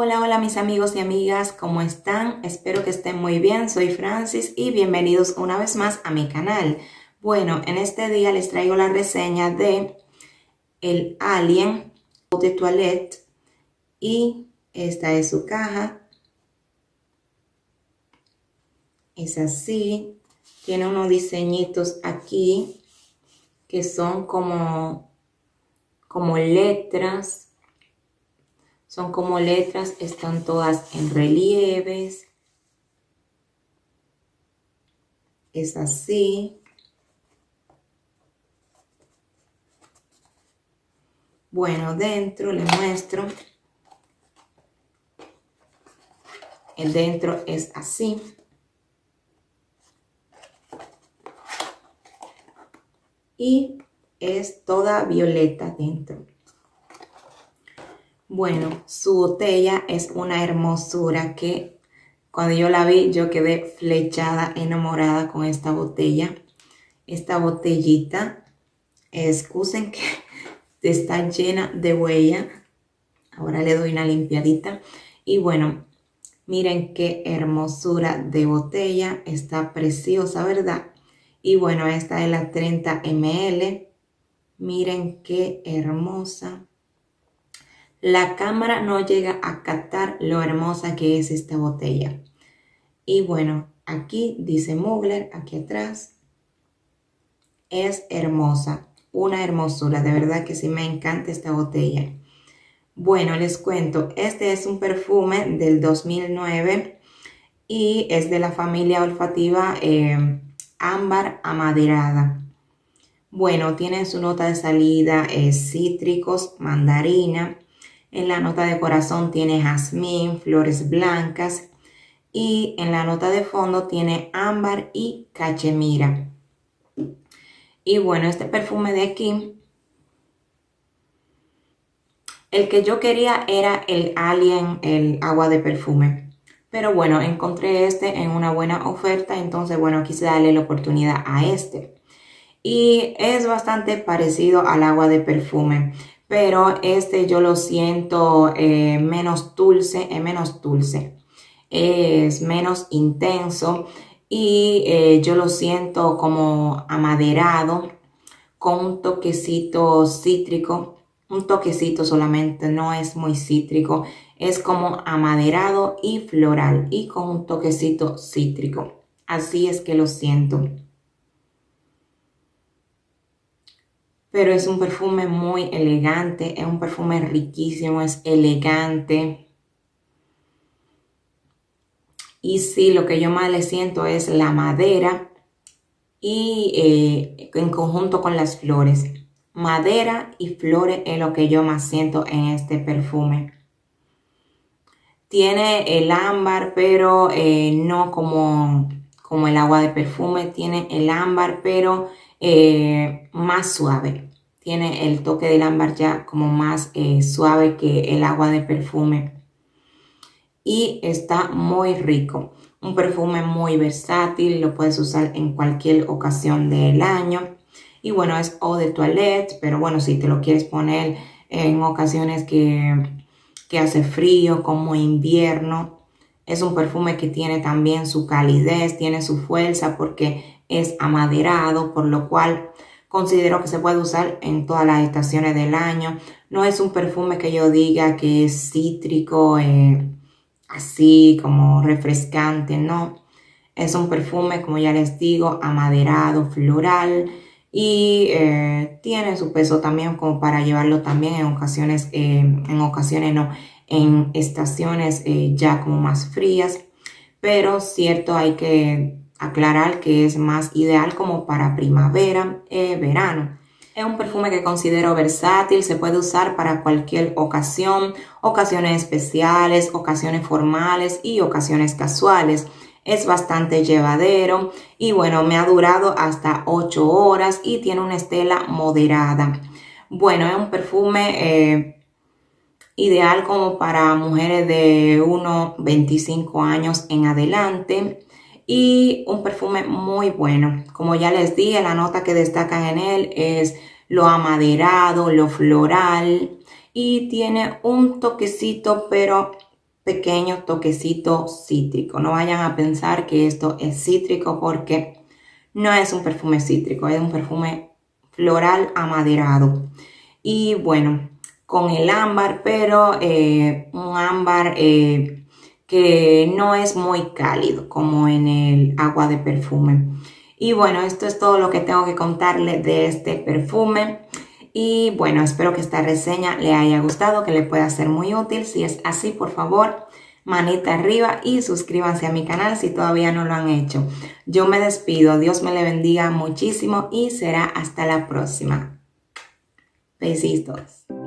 Hola, hola mis amigos y amigas, ¿cómo están? Espero que estén muy bien, soy Francis y bienvenidos una vez más a mi canal. Bueno, en este día les traigo la reseña de el Alien Eau de Toilette y esta es su caja. Es así, tiene unos diseñitos aquí que son como letras. Son como letras, están todas en relieves. Es así. Bueno, dentro les muestro. El dentro es así. Y es toda violeta dentro. Bueno, su botella es una hermosura que cuando yo la vi yo quedé flechada, enamorada con esta botella. Esta botellita, excusen que está llena de huella. Ahora le doy una limpiadita. Y bueno, miren qué hermosura de botella. Está preciosa, ¿verdad? Y bueno, esta es la 30 ml. Miren qué hermosa. La cámara no llega a captar lo hermosa que es esta botella. Y bueno, aquí dice Mugler, aquí atrás. Es hermosa, una hermosura, de verdad que sí me encanta esta botella. Bueno, les cuento, este es un perfume del 2009 y es de la familia olfativa ámbar amaderada. Bueno, tiene su nota de salida cítricos, mandarina. En la nota de corazón tiene jazmín, flores blancas. Y en la nota de fondo tiene ámbar y cachemira. Y bueno, este perfume de aquí, el que yo quería era el Alien, el agua de perfume. Pero bueno, encontré este en una buena oferta, entonces bueno, quise darle la oportunidad a este. Y es bastante parecido al agua de perfume, pero este yo lo siento menos dulce, es menos intenso y yo lo siento como amaderado con un toquecito cítrico, un toquecito solamente, no es muy cítrico, es como amaderado y floral y con un toquecito cítrico, así es que lo siento. Pero es un perfume muy elegante, es un perfume riquísimo, es elegante. Y sí, lo que yo más le siento es la madera y en conjunto con las flores. Madera y flores es lo que yo más siento en este perfume. Tiene el ámbar, pero no como el agua de perfume. Tiene el ámbar, pero más suave. Tiene el toque del ámbar ya como más suave que el agua de perfume. Y está muy rico. Un perfume muy versátil, lo puedes usar en cualquier ocasión del año. Y bueno, es eau de toilette, pero bueno, si te lo quieres poner en ocasiones que hace frío, como invierno. Es un perfume que tiene también su calidez, tiene su fuerza porque es amaderado, por lo cual considero que se puede usar en todas las estaciones del año. No es un perfume que yo diga que es cítrico, así como refrescante, no. Es un perfume, como ya les digo, amaderado, floral y tiene su peso también como para llevarlo también en ocasiones no, en estaciones ya como más frías. Pero cierto, hay que aclarar que es más ideal como para primavera, verano. Es un perfume que considero versátil, se puede usar para cualquier ocasión, ocasiones especiales, ocasiones formales y ocasiones casuales. Es bastante llevadero y bueno, me ha durado hasta 8 horas y tiene una estela moderada. Bueno, es un perfume ideal como para mujeres de unos 25 años en adelante. Y un perfume muy bueno. Como ya les dije, la nota que destacan en él es lo amaderado, lo floral. Y tiene un toquecito, pero pequeño toquecito cítrico. No vayan a pensar que esto es cítrico porque no es un perfume cítrico, es un perfume floral amaderado. Y bueno, con el ámbar, pero un ámbar que no es muy cálido como en el agua de perfume. Y bueno, esto es todo lo que tengo que contarle de este perfume. Y bueno, espero que esta reseña le haya gustado, que le pueda ser muy útil. Si es así, por favor, manita arriba y suscríbanse a mi canal si todavía no lo han hecho. Yo me despido, Dios me le bendiga muchísimo y será hasta la próxima. Besitos.